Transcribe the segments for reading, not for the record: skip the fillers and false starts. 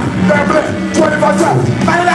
family, 24/7.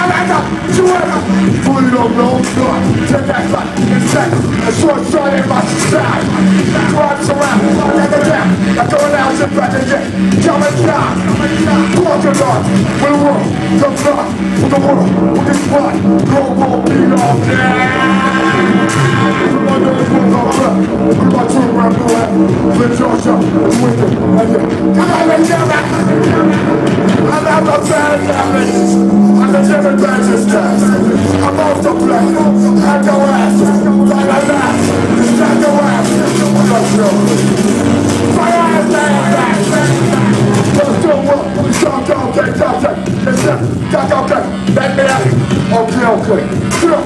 Fully don't know, good. Take that back, insane. And short in my side. Drives around, like a down. I go down, sit back again. Coming down. Talking on, we'll work. The blood, for the world, with this blood. No more beat all day. My nose was all up. With my true rap, with Georgia, it's wicked. Come on, let's go back. I'm not the bad damage. I'm the different badges test. I'm off the play. At your ass. Like a laugh. Stand your ass. I'm not sure. My ass, let's do what? Stop, okay, stop, it's it. Okay, let me out. Okay. Sure.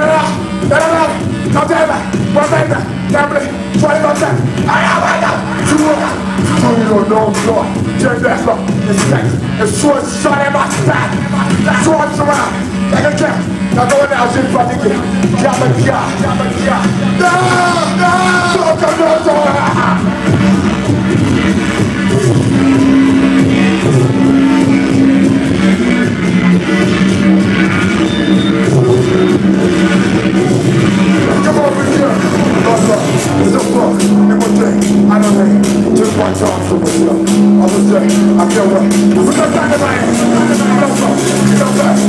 Come down. One baby. Family. 20%. I am. You don't know God. Take that look. It's sex. It's short shot in my back. Swords around. Like a cat. Now go in now, shit, fucking get. Come over here. It's a book. And one thing, I don't hate. Just one time for myself. I was there. I can't wait. We're gonna find the man. You know that.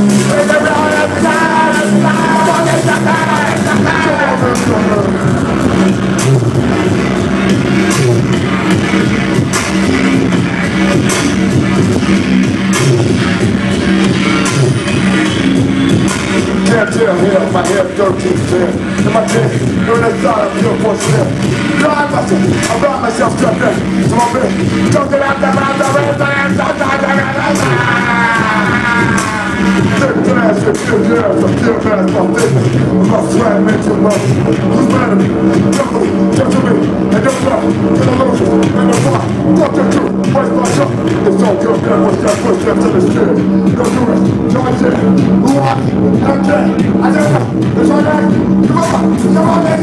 Can't tell here, my hair 13 in my dick, when I thought of you for sure. Drive myself, I brought myself strapped in to my bed. Don't get out Flash, if you're there, I'm still mad at my business. My swag makes it love. Who's mad at me? Nobody, just to me. And your love, and the losers, and the rock. Fuck the truth, waste my shot. It's all good, man. What's that push up to the shit? Don't do it. Join in. Who are you? Okay. I don't know. It's all right. Come on, let's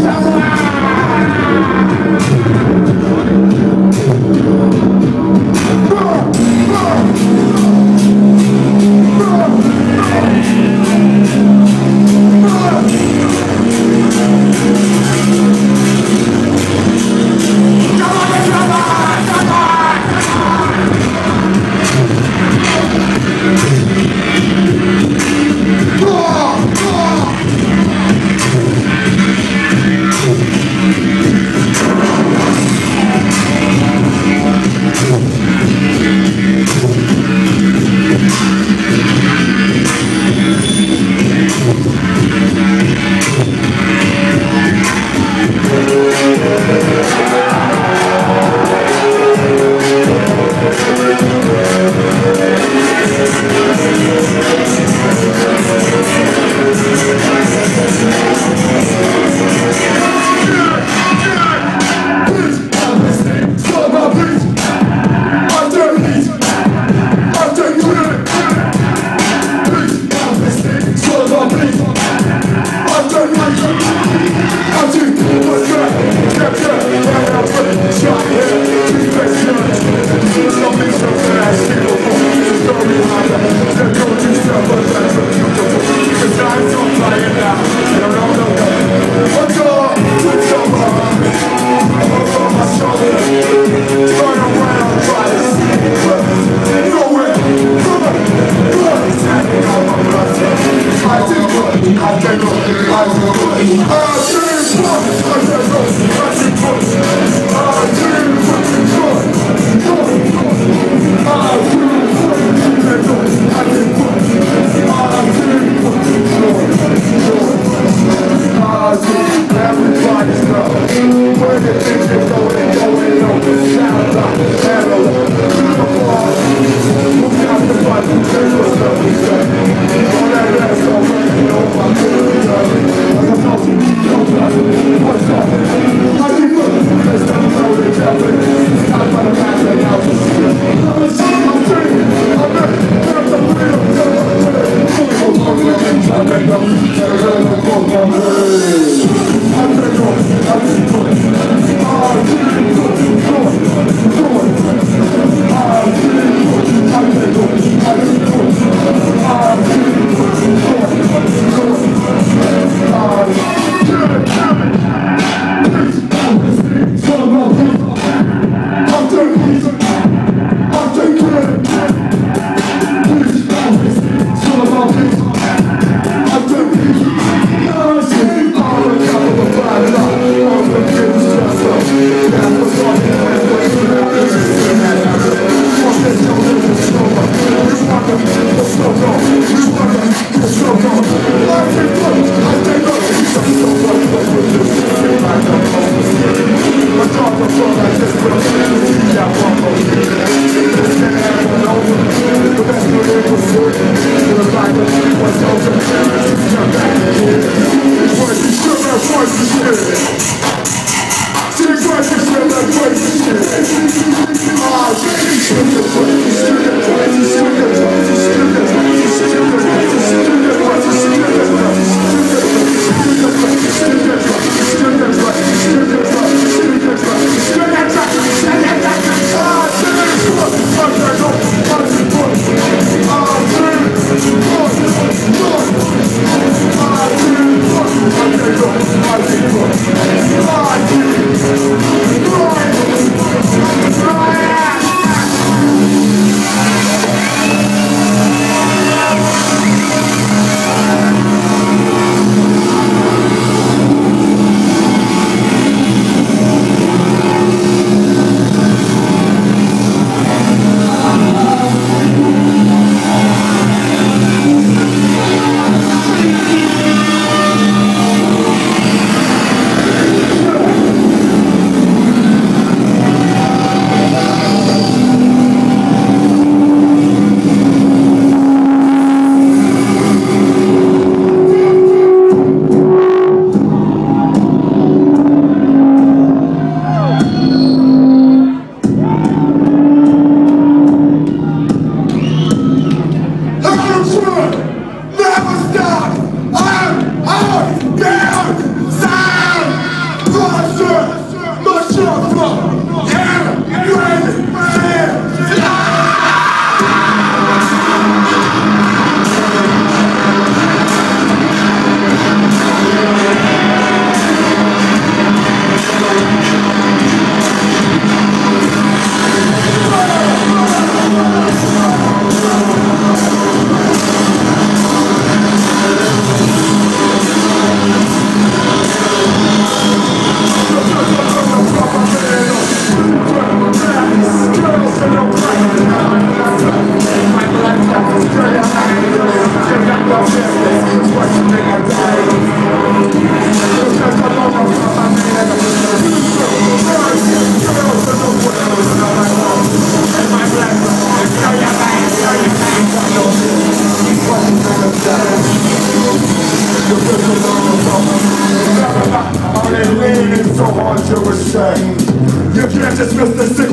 I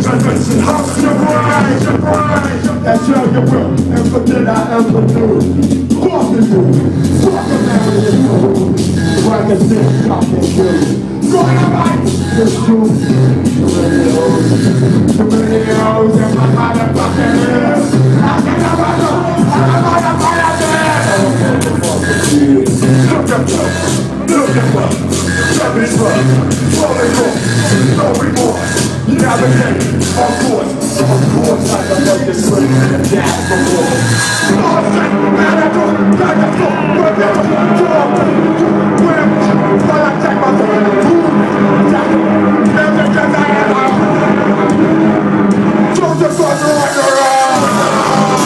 listen, hustle your brain, and show your will, and forget I ever knew. Fucking you, fucking marry you. Like a stick, I can kill you. Go on, right, it's true. Too many hoes in my motherfucking head. I can never know, look at me, look at me. Let me try, no remorse. You navigate, of course, like a fucking swing in the gas before. Man, I go, back and forth, wherever, while I take my don't just fuck around.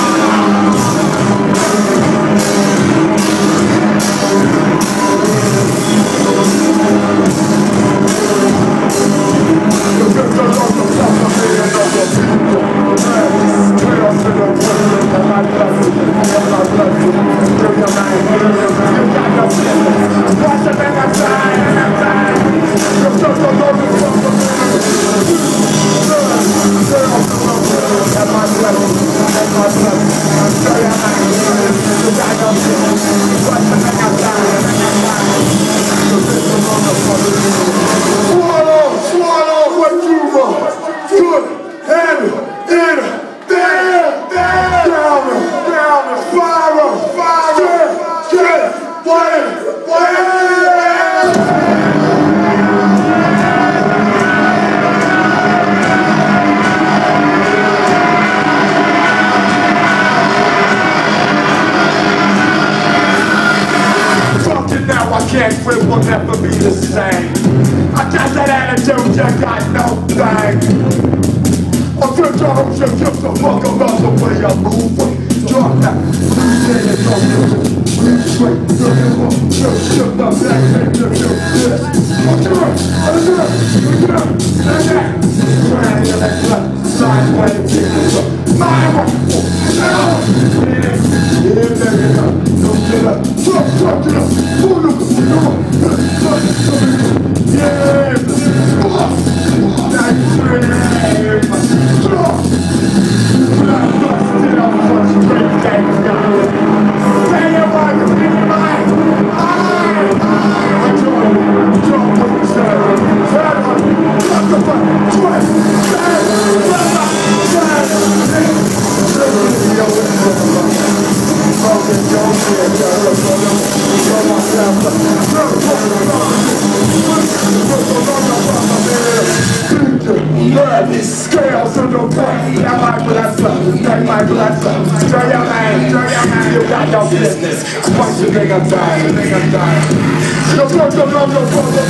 Swallow what you want. Good, heavy, in it, down, fire, straight, wait. Now I can't quit, will never be the same. I got that attitude, you got no thing. I'm just trying to give the fuck about the way I move. Drop that, breathe in and breathe straight. Shift the back, make you do this. I'm good, trying to let that sideways people. My way, don't get up, drop it up. These scales on the plane, that might bless us, that might bless us. Straight your man, you got no business. Once you think I'm dying, you're supposed to love your brother,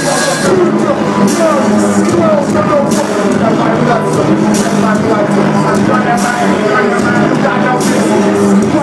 that might bless us, that might bless us. Straight your man, you got no business.